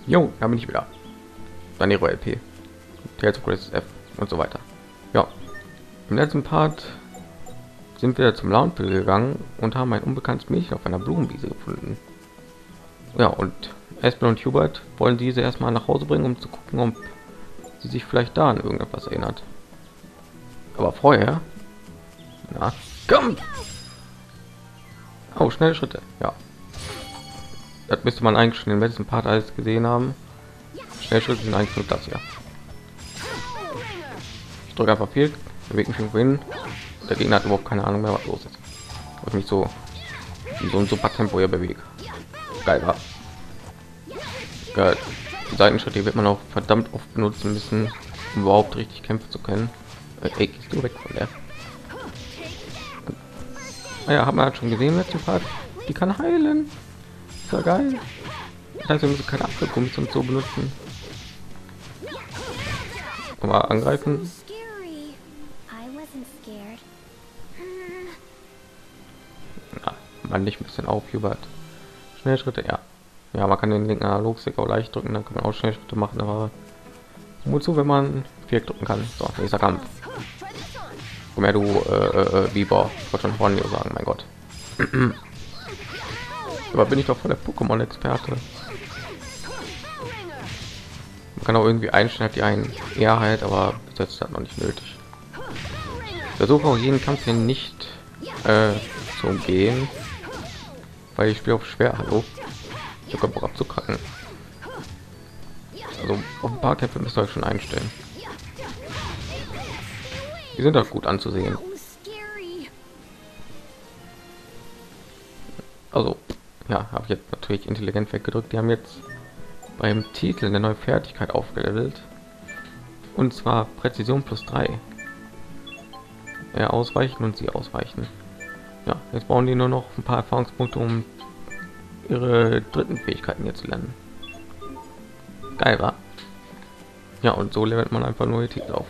Jo, da bin ich wieder. Danero LP, Tales of Graces F und so weiter. Ja, im letzten Part sind wir zum Launpil gegangen und haben ein unbekanntes Mädchen auf einer Blumenwiese gefunden. Ja, und Espel und Hubert wollen diese erstmal nach Hause bringen, um zu gucken, ob sie sich vielleicht da an irgendetwas erinnert. Aber vorher, na, kommt! Oh, schnelle Schritte, ja. Das müsste man eigentlich schon im letzten Part alles gesehen haben. Schnellschritte sind eigentlich nur das hier. Ich drücke einfach viel, bewege mich irgendwo hin. Der Gegner hat überhaupt keine Ahnung mehr, was los ist. Ich mich so wie so ein super Tempo hier bewege. Geil, war. Geil. Die Seitenschritte wird man auch verdammt oft benutzen müssen, um überhaupt richtig kämpfen zu können. Ey, gehst du weg von der? Ja, hat man halt schon gesehen letzten Part. Die kann heilen. Ist ja geil. Das heißt, wir müssen keine Apfelgummis und so benutzen. Mal angreifen. Ja, man nicht ein bisschen auf, Hubert. Schnellschritte, ja. Ja, man kann den linken Analogstick auch leicht drücken, dann kann man auch Schnellschritte machen, aber wozu, wenn man 4 drücken kann. So, nächster Kampf. Komm her, du Biber. Ich wollte schon Hornio sagen, mein Gott. Aber bin ich doch voll der Pokémon-Experte. Man kann auch irgendwie einstellen, die einen eher halt, aber bis jetzt hat noch nicht nötig. Ich versuche auch jeden Kampf hier nicht zu umgehen, weil ich spiele auf schwer. Hallo, ich habe Bock abzukacken. Also auf ein paar Kämpfe müsst ihr euch schon einstellen. Die sind doch gut anzusehen. Also ja, habe ich jetzt natürlich intelligent weggedrückt. Die haben jetzt beim Titel eine neue Fertigkeit aufgelevelt, und zwar Präzision +3. Ja, ausweichen und sie ausweichen. Ja, jetzt brauchen die nur noch ein paar Erfahrungspunkte, um ihre dritten Fähigkeiten hier zu lernen. Geil, war. Ja, und so levelt man einfach neue Titel auf.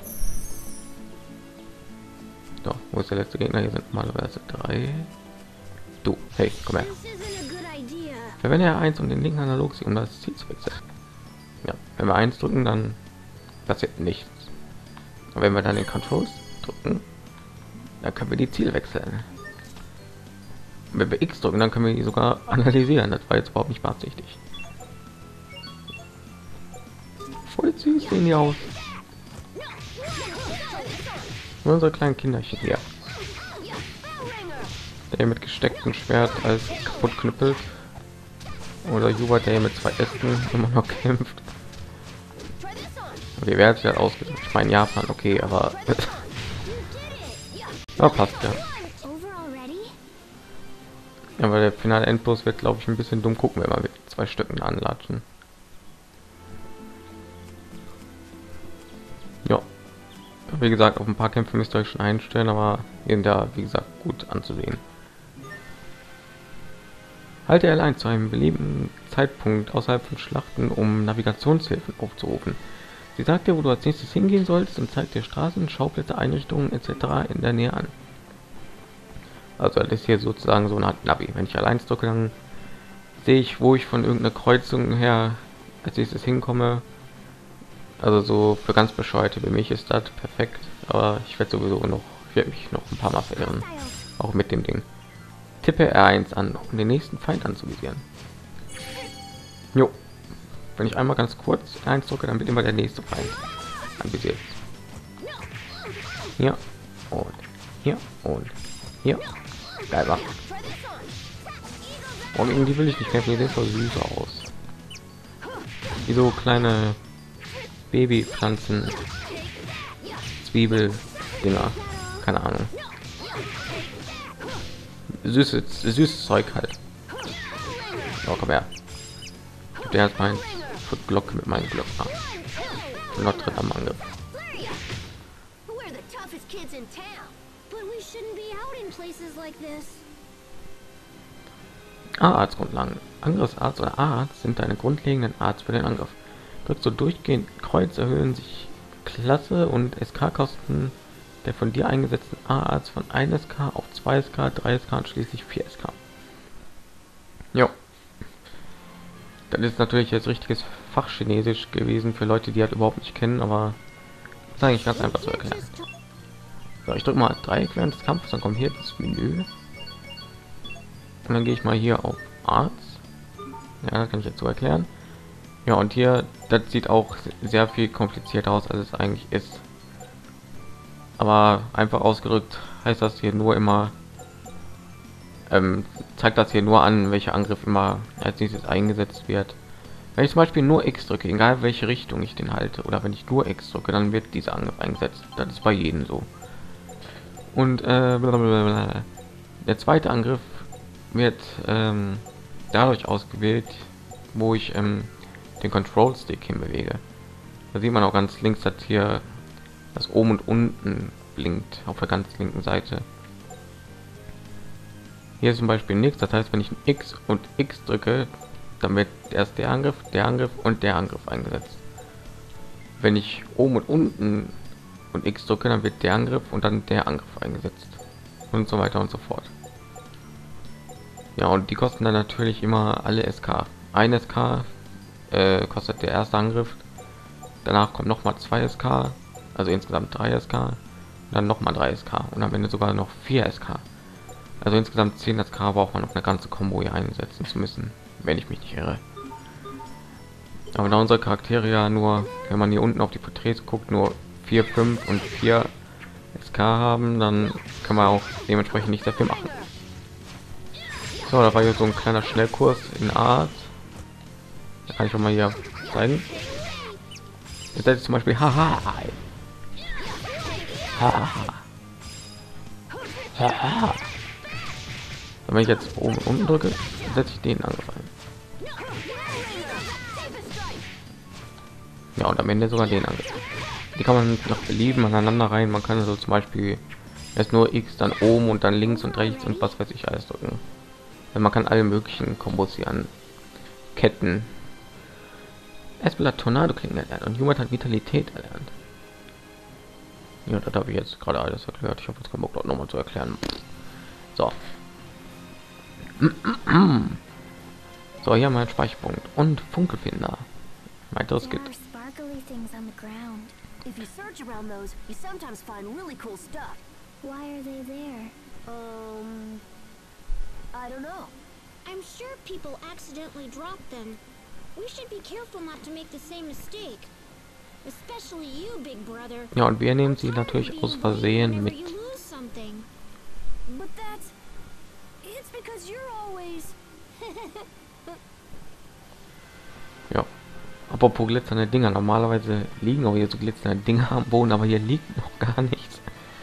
So, wo ist der letzte Gegner? Hier sind normalerweise 3. Du, hey, komm her. Verwende ja 1, um den linken Analog um das Ziel zu wechseln. Ja, wenn wir 1 drücken, dann passiert nichts. Und wenn wir dann den Controls drücken, dann können wir die Ziele wechseln. Und wenn wir X drücken, dann können wir die sogar analysieren. Das war jetzt überhaupt nicht beabsichtigt. Voll süß sehen die aus. Unsere kleinen Kinderchen hier. Der mit gestecktem Schwert als kaputt knüppelt. Oder Hubert, der mit 2 Ästen immer noch kämpft. Okay, wer hat sich das ausgedrückt? Ich meine Japan, okay, aber ja, passt ja. Aber der finale Endboss wird, glaube ich, ein bisschen dumm gucken, wenn man mit 2 Stücken anlatschen. Ja, wie gesagt, auf ein paar Kämpfe müsst ihr euch schon einstellen, aber eben da, wie gesagt, gut anzusehen. Halte L1 zu einem beliebigen Zeitpunkt außerhalb von Schlachten, um Navigationshilfen aufzurufen. Sie sagt dir, wo du als nächstes hingehen sollst, und zeigt dir Straßen, Schauplätze, Einrichtungen etc. in der Nähe an. Also das ist hier sozusagen so eine Art Navi. Wenn ich L1 drücke, dann sehe ich, wo ich von irgendeiner Kreuzung her als nächstes hinkomme. Also so für ganz Bescheuerte wie mich ist das perfekt. Aber ich werde sowieso noch, ich werde mich noch ein paar Mal verirren, auch mit dem Ding. Tippe R1 an, um den nächsten Feind anzuvisieren. Jo. Wenn ich einmal ganz kurz R1 drücke, dann wird immer der nächste Feind anvisiert. Hier und hier und hier. Geil, war. Und irgendwie will ich nicht kämpfen, die sehen so süß aus. Wie so kleine Babypflanzen, Zwiebel-Dinger, keine Ahnung. Süßes Zeug halt. Oh, komm her. Ich hab erst mein Glocke mit meinem Glöck. Notre Dame Angriff. Arztgrundlagen. Angriffsarzt oder Arzt sind deine grundlegenden Arzt für den Angriff. Drückst du durchgehend Kreuz, erhöhen sich Klasse und SK-Kosten der von dir eingesetzten A-Arzt von 1 SK auf 2 SK, 3 SK und schließlich 4 SK. Jo. Das ist natürlich jetzt richtiges Fachchinesisch gewesen für Leute, die halt überhaupt nicht kennen, aber ist eigentlich ganz einfach zu erklären. So, ich drücke mal Dreieck während des Kampfes, dann kommt hier das Menü und dann gehe ich mal hier auf Arts. Ja, das kann ich jetzt so erklären. Ja, und hier, das sieht auch sehr viel komplizierter aus, als es eigentlich ist. Aber einfach ausgedrückt heißt das hier nur immer, zeigt das hier nur an, welcher Angriff immer als nächstes eingesetzt wird. Wenn ich zum Beispiel nur X drücke, egal welche Richtung ich den halte, oder wenn ich nur X drücke, dann wird dieser Angriff eingesetzt. Das ist bei jedem so. Und blablabla. Der zweite Angriff wird dadurch ausgewählt, wo ich den Control Stick hinbewege. Da sieht man auch ganz links, dass hier das oben und unten blinkt auf der ganz linken Seite. Hier ist zum Beispiel nichts, das heißt, wenn ich ein X und X drücke, dann wird erst der Angriff und der Angriff eingesetzt. Wenn ich oben und unten und X drücke, dann wird der Angriff und dann der Angriff eingesetzt und so weiter und so fort. Ja, und die kosten dann natürlich immer alle SK. Ein SK kostet der erste Angriff, danach kommt noch mal 2 SK, also insgesamt 3 SK, dann noch mal 3 SK und am Ende sogar noch 4 SK. Also insgesamt 10 SK braucht man auf eine ganze Combo hier einsetzen zu müssen, wenn ich mich nicht irre. Aber da unsere Charaktere ja nur, wenn man hier unten auf die Porträts guckt, nur 4, 5 und 4 SK haben, dann kann man auch dementsprechend nicht sehr viel machen. So, da war hier so ein kleiner Schnellkurs in Art. Da kann ich schon mal hier zeigen. Jetzt ist zum Beispiel haha. Haha. Haha. Wenn ich jetzt oben und unten drücke, setze ich den Angriff ein. Ja, und am Ende sogar den Angriff. Die kann man noch belieben aneinander rein. Man kann so zum Beispiel erst nur X, dann oben und dann links und rechts und was weiß ich alles drücken. Also man kann alle möglichen Kombos hier an Ketten. Espeler Tornado klingen erlernt und Human hat Vitalität erlernt. Ja, das habe ich jetzt gerade alles erklärt. Ich habe jetzt keinen Bock, dort noch mal zu erklären. So. So, hier mal ein Speicherpunkt und Funkelfinder. Weiteres geht. If you search around those, you sometimes find really cool stuff. Why are they there? I don't know. I'm sure people accidentally drop them. We should be careful not to make the same mistake. Especially you, big brother. Ja, und wir nehmen sie natürlich aus Versehen mit. But that's... It's because you're always... Ja. Apropos glitzernde Dinger. Normalerweise liegen auch hier so glitzernde Dinger am Boden, aber hier liegt noch gar nichts.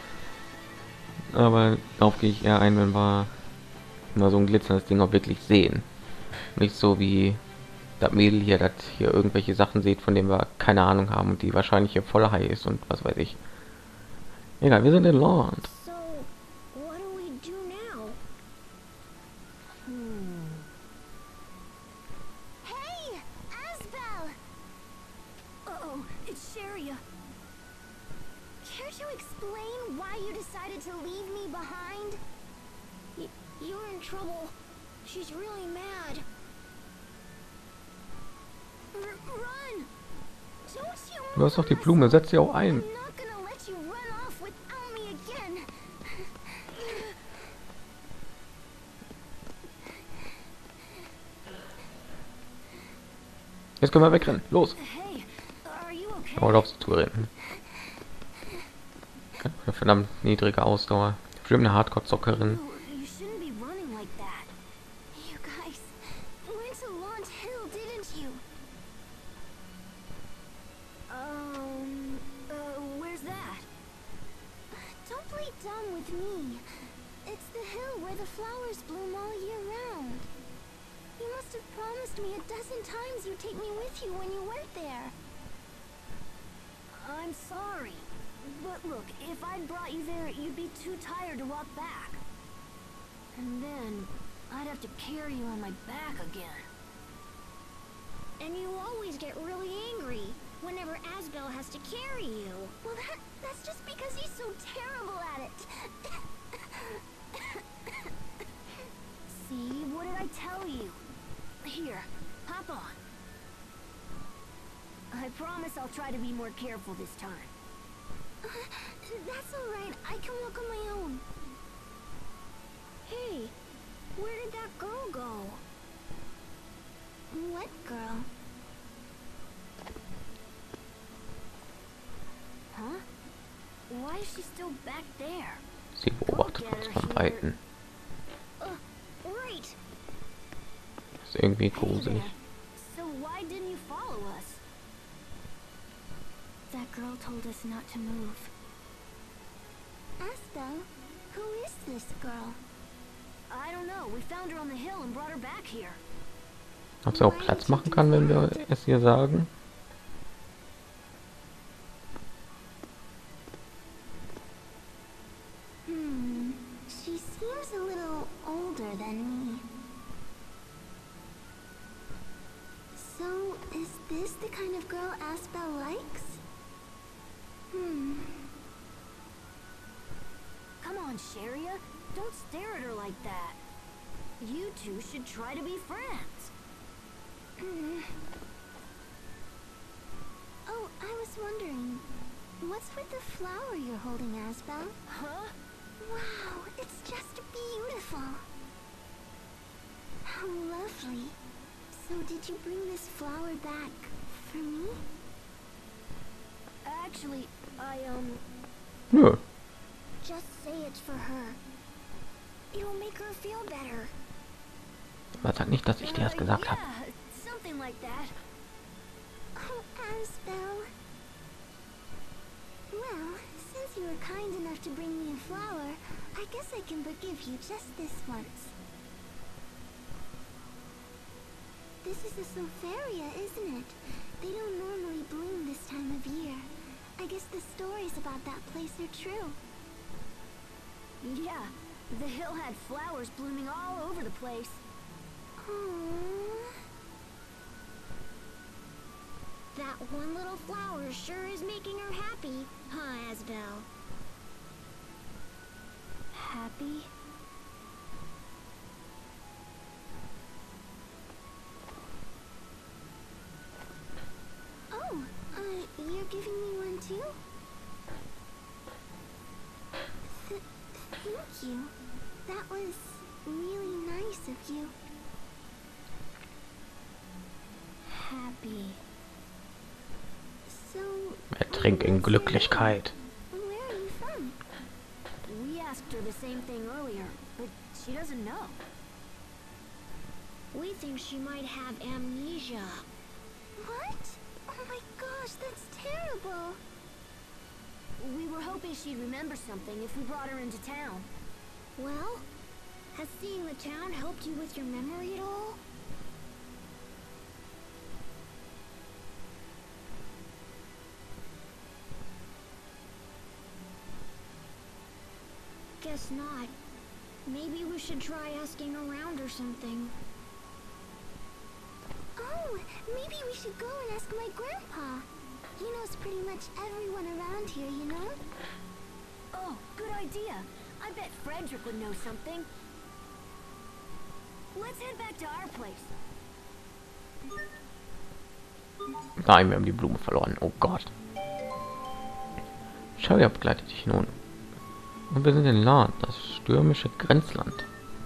Aber darauf gehe ich eher ein, wenn wir mal so ein glitzerndes Ding auch wirklich sehen. Nicht so wie das Mädel hier, das hier irgendwelche Sachen sieht, von denen wir keine Ahnung haben und die wahrscheinlich hier voll high ist und was weiß ich. Egal, wir sind in Land. So, what do we do now? Hey! Asbel! Uh-oh, it's Sharia. Care to explain why you decided to leave me behind? You're in trouble. She's really mad. Run! Don't you Du hast doch die Blume, setz sie auch ein. I'm not gonna let you run off without me again. Jetzt können wir wegrennen. Los. Hey, are you okay? Oh, auf zu rennen. Verdammt niedrige Ausdauer. Bestimmt eine Hardcore-Zockerin. You shouldn't be running like that. You guys went to Launch Hill, didn't you? Where's that? Don't play dumb with me. It's the hill where the flowers bloom all year round. You must have promised me 12 times you'd take me with you when you went there. I'm sorry. But look, if I'd brought you there, you'd be too tired to walk back. And then, I'd have to carry you on my back again. And you always get really angry whenever Asbel has to carry you. Well, that's just because he's so terrible at it. See, what did I tell you? Here, hop on. I promise I'll try to be more careful this time. That's alright. I can walk on my own. Hey, where did that girl go? What girl? Huh? Why is she still back there? Sie beobachtet uns von Weitem. Right. Ist irgendwie Hey gruselig. there. So why didn't you follow us? That girl told us not to move. Asbel, who is this girl? I don't know. We found her on the hill and brought her back here. Ob sie auch Platz machen kann, wenn wir es ihr sagen? She seems a little older than me. So, is this the kind of girl Asbel likes? Come on, Sharia. Don't stare at her like that. You two should try to be friends. Oh, I was wondering, what's with the flower you're holding, Asbel? Huh? Wow, it's just beautiful. How lovely. So did you bring this flower back for me? Actually, Nö. Just say it's for her. It'll make her feel better. Man sagt nicht, dass ich dir das gesagt habe. yeah, something like that. Oh, Asbel. Well, since you were kind enough to bring me a flower, I guess I can forgive you just this once. This is a Sofaria, isn't it? They don't normally bloom this time of year. I guess the stories about that place are true. Yeah, the hill had flowers blooming all over the place. Aww. That one little flower sure is making her happy, huh, Asbel? Happy? Oh, you're giving me one too? Thank you. That was really nice of you. Happy. So, Ertrink in Glücklichkeit. where are you from? We asked her the same thing earlier, but she doesn't know. We think she might have amnesia. What? Oh my gosh, that's terrible. We were hoping she'd remember something if we brought her into town. Well, has seeing the town helped you with your memory at all? Guess not. Maybe we should try asking around or something. Oh, maybe we should go and ask my grandpa. He knows pretty much everyone around here, you know? Oh, good idea. I bet Frederick would know something. Let's head back to our place. Nein, wir haben die Blume verloren. Oh Gott. Sharia begleitet dich nun. Und wir sind in Lan, das stürmische Grenzland.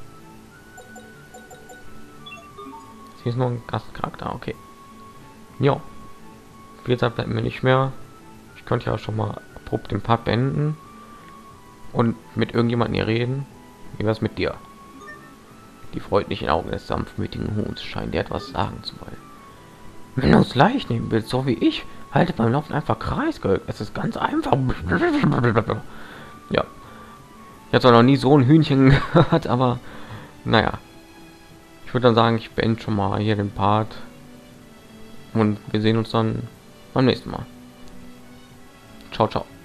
Sie ist nur ein Gastcharakter, okay. Ja. Viel Zeit bleibt mir nicht mehr. Ich könnte ja schon mal abrupt den Part beenden. Und mit irgendjemandem hier reden. Wie was mit dir? Die freundlichen Augen des sanftmütigen Huhns scheinen dir etwas sagen zu wollen. Wenn du uns leicht nehmen willst, so wie ich, halte beim Laufen einfach Kreisgeug. Es ist ganz einfach. Ja. Ich habe zwar noch nie so ein Hühnchen gehört, aber naja. Ich würde dann sagen, ich beende schon mal hier den Part. Und wir sehen uns dann beim nächsten Mal. Ciao, ciao.